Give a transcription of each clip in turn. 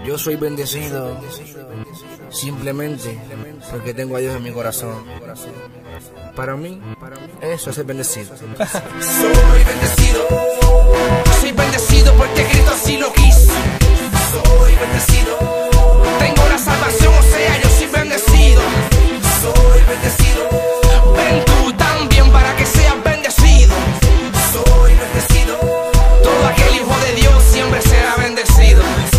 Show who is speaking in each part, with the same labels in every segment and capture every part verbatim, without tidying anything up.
Speaker 1: Yo soy bendecido simplemente porque tengo a Dios en mi corazón. Para mí, eso es ser bendecido.
Speaker 2: Soy bendecido, soy bendecido porque Cristo así lo quiso. Soy bendecido, tengo la salvación, o sea, yo soy bendecido. Soy bendecido, ven tú también para que seas bendecido. Soy bendecido, todo aquel hijo de Dios siempre será bendecido.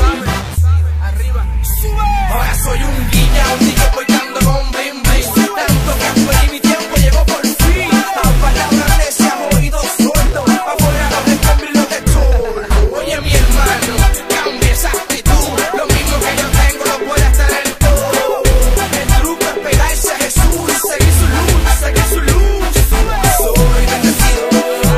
Speaker 2: Arriba, sube. Ahora soy un guilla, un niño portando con bling bling. Tanto que fue y mi tiempo llegó por fin. Las palabras de ese oído sordo, afuera los escombros y los de todo. Oye mi hermano, cambia esa actitud. Lo mismo que yo tengo lo puedes tener todo. El truco es pegarse a Jesús y seguir su luz, seguir su luz. Soy bendecido,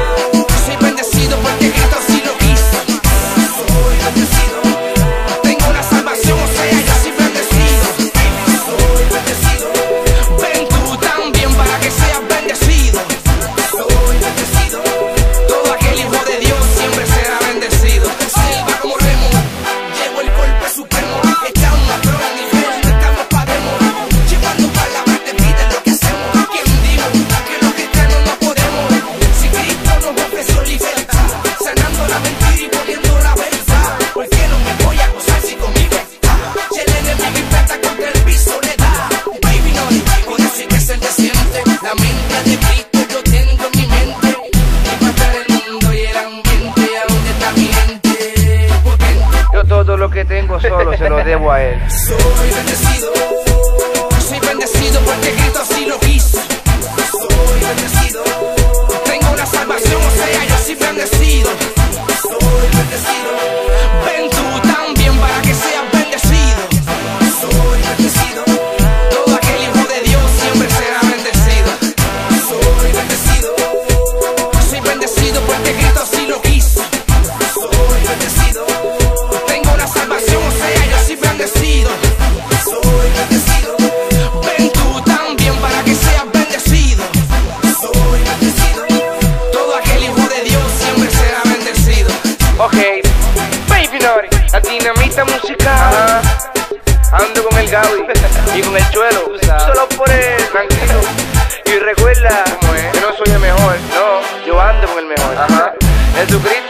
Speaker 2: soy bendecido porque Cristo así lo quiso. Soy bendecido, tengo una salvación, o sea, yo soy bendecido. Soy bendecido, ven tú también para que seas bendecido. Soy bendecido, todo aquel hijo de Dios siempre será bendecido. Silva como remo, llegó el golpe supremo. Echamos a tron y no estamos pa' demo. Llevando palabras de vida es lo que hacemos. ¿Quién dijo que los cristianos no podemos? Si Cristo nos ofreció libertad, sanando la mentira y poniendo la verdad. ¿Por qué no me voy a gozar si conmigo está? Si el enemigo inventa contra el piso le da. Baby, no, por eso hay que ser decente. La mente de Cristo yo tengo en mi mente. Y matar el mundo y el ambiente. ¿A dónde está mi gente? Potente.
Speaker 3: Yo todo lo que tengo solo se lo debo a él.
Speaker 2: Soy bendecido, soy bendecido porque Cristo así lo quiso. Soy bendecido, tengo una salvación, o sea, yo soy bendecido. Soy bendecido, ven tú también para que seas bendecido. Soy bendecido, todo aquel hijo de Dios siempre será bendecido. Soy bendecido, soy bendecido porque Cristo así lo quiso. Soy bendecido, tengo una salvación, o sea, yo soy bendecido. Soy bendecido, ven tú también para que seas bendecido. Soy bendecido, todo aquel hijo de Dios siempre será bendecido.
Speaker 3: Ok, Baby Nori, la dinamita musical. Ando con el Gaby y con el Chuelo, solo por él, tranquilo. Y recuerda que no soy el mejor, no, yo ando con el mejor. Ajá. Jesucristo